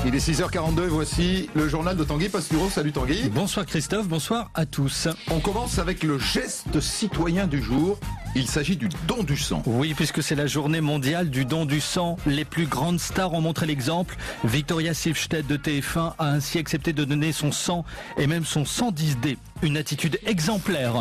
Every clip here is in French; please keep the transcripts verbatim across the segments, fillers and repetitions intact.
Il est six heures quarante-deux, voici le journal de Tanguy Pastureau. Salut Tanguy. Bonsoir Christophe, bonsoir à tous. On commence avec le geste citoyen du jour. Il s'agit du don du sang. Oui, puisque c'est la journée mondiale du don du sang. Les plus grandes stars ont montré l'exemple. Victoria Silvstedt de T F un a ainsi accepté de donner son sang et même son cent dix D. Une attitude exemplaire.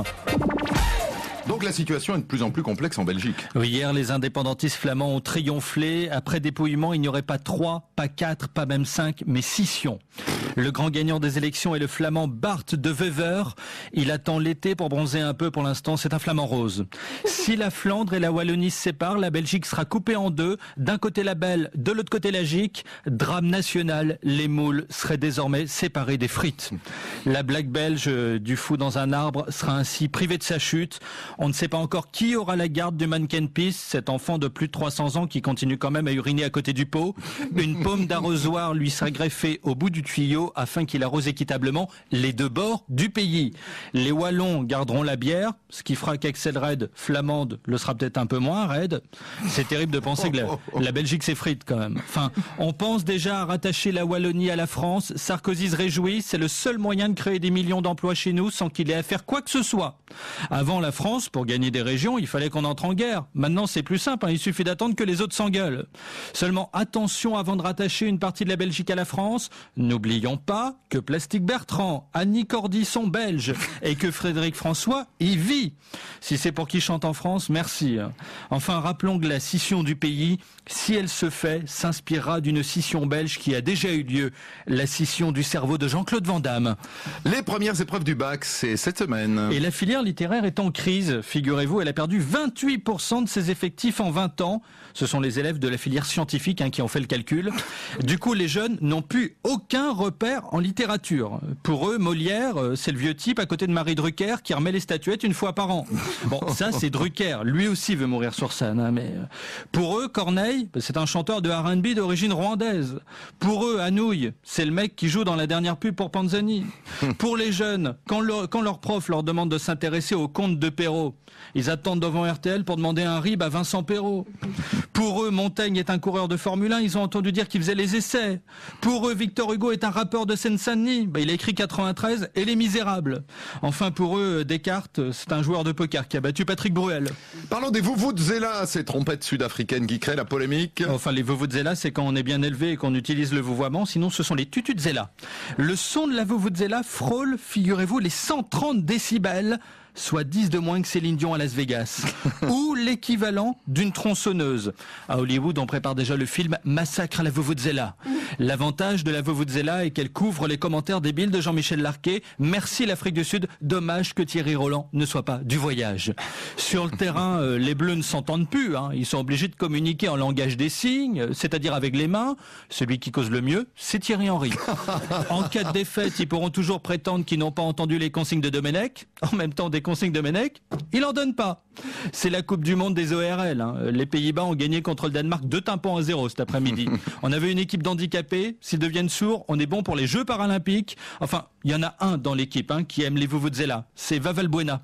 Donc la situation est de plus en plus complexe en Belgique. Oui, hier, les indépendantistes flamands ont triomphé. Après dépouillement, il n'y aurait pas trois, pas quatre, pas même cinq, mais six sions. Le grand gagnant des élections est le flamand Bart de Wever. Il attend l'été pour bronzer un peu. Pour l'instant, c'est un flamand rose. Si la Flandre et la Wallonie se séparent, la Belgique sera coupée en deux. D'un côté la Belle, de l'autre côté la Gique. Drame national, les moules seraient désormais séparés des frites. La blague belge du fou dans un arbre sera ainsi privée de sa chute. On ne sait pas encore qui aura la garde du mannequin Peace, cet enfant de plus de trois cents ans qui continue quand même à uriner à côté du pot. Une paume d'arrosoir lui sera greffée au bout du tuyau afin qu'il arrose équitablement les deux bords du pays. Les Wallons garderont la bière, ce qui fera qu'Axel Red, flamande, le sera peut-être un peu moins raide. C'est terrible de penser que la, la Belgique s'effrite quand même. Enfin, on pense déjà à rattacher la Wallonie à la France. Sarkozy se réjouit, c'est le seul moyen de créer des millions d'emplois chez nous sans qu'il ait à faire quoi que ce soit. Avant la France, pour gagner des régions, il fallait qu'on entre en guerre. Maintenant, c'est plus simple, hein, il suffit d'attendre que les autres s'engueulent. Seulement, attention avant de rattacher une partie de la Belgique à la France. N'oublions pas que Plastique Bertrand, Annie Cordy sont belges et que Frédéric François y vit. Si c'est pour qui chante en France, merci. Enfin, rappelons que la scission du pays, si elle se fait, s'inspirera d'une scission belge qui a déjà eu lieu, la scission du cerveau de Jean-Claude Van Damme. Les premières épreuves du bac, c'est cette semaine. Et la filière littéraire est en crise. Figurez-vous, elle a perdu vingt-huit pour cent de ses effectifs en vingt ans. Ce sont les élèves de la filière scientifique hein, qui ont fait le calcul. Du coup, les jeunes n'ont plus aucun repère en littérature. Pour eux, Molière, c'est le vieux type à côté de Marie Drucker qui remet les statuettes une fois par an. Bon, ça, c'est Drucker. Lui aussi veut mourir sur scène. Hein, mais pour eux, Corneille, c'est un chanteur de R and B d'origine rwandaise. Pour eux, Anouilh, c'est le mec qui joue dans la dernière pub pour Panzani. Pour les jeunes, quand, le, quand leur prof leur demande de s'intéresser au conte de Perrault, ils attendent devant R T L pour demander un rib à Vincent Perrault. Pour eux, Montaigne est un coureur de Formule un, ils ont entendu dire qu'il faisait les essais. Pour eux, Victor Hugo est un rappeur de Seine-Saint-Denis, bah, il a écrit quatre-vingt-treize et Les Misérables. Enfin, pour eux, Descartes, c'est un joueur de poker qui a battu Patrick Bruel. Parlons des vuvuzela, ces trompettes sud-africaines qui créent la polémique. Enfin, les vuvuzela, c'est quand on est bien élevé et qu'on utilise le vouvoiement, sinon ce sont les tututzela. Le son de la vuvuzela frôle, figurez-vous, les cent trente décibels, soit dix de moins que Céline Dion à Las Vegas, ou l'équivalent d'une tronçonneuse. À Hollywood, on prépare déjà le film Massacre à la Vuvuzela. L'avantage de la Vuvuzela est qu'elle couvre les commentaires débiles de Jean-Michel Larquet. Merci l'Afrique du Sud, dommage que Thierry Roland ne soit pas du voyage. Sur le terrain, euh, les Bleus ne s'entendent plus, hein. Ils sont obligés de communiquer en langage des signes, c'est-à-dire avec les mains. Celui qui cause le mieux, c'est Thierry Henry. En cas de défaite, ils pourront toujours prétendre qu'ils n'ont pas entendu les consignes de Domenech. En même temps, des consignes de Domenech, il en donne pas. C'est la Coupe du Monde des O R L. Hein. Les Pays-Bas ont gagné contre le Danemark deux tympans à zéro cet après-midi. On avait une équipe d'handicapés. S'ils deviennent sourds, on est bon pour les Jeux paralympiques. Enfin, il y en a un dans l'équipe hein, qui aime les vuvuzela. C'est Vavalbuena.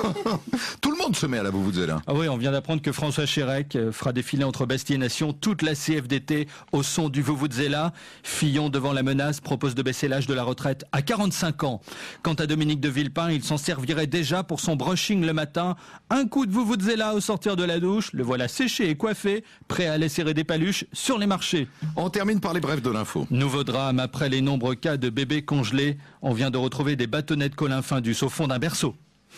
Tout le monde se met à la vuvuzela. Ah oui, on vient d'apprendre que François Chérec fera défiler entre Bastille et Nation toute la C F D T au son du vuvuzela. Fillon, devant la menace, propose de baisser l'âge de la retraite à quarante-cinq ans. Quant à Dominique de Villepin, il s'en servirait déjà pour son brushing le matin. Un coup de vuvuzela au sortir de la douche, le voilà séché et coiffé, prêt à aller serrer des paluches sur les marchés. On termine par les brefs de l'info. Nouveau drame, après les nombreux cas de bébés congelés, on vient de retrouver des bâtonnets de Colin-Findus au fond d'un berceau.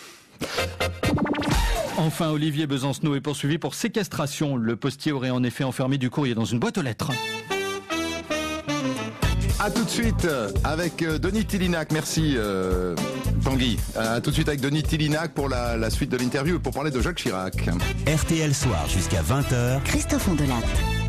Enfin, Olivier Besancenot est poursuivi pour séquestration. Le postier aurait en effet enfermé du courrier dans une boîte aux lettres. A tout de suite avec Denis Tillinac. Merci euh, Tanguy. A tout de suite avec Denis Tillinac pour la, la suite de l'interview et pour parler de Jacques Chirac. R T L Soir jusqu'à vingt heures. Christophe Ondelat.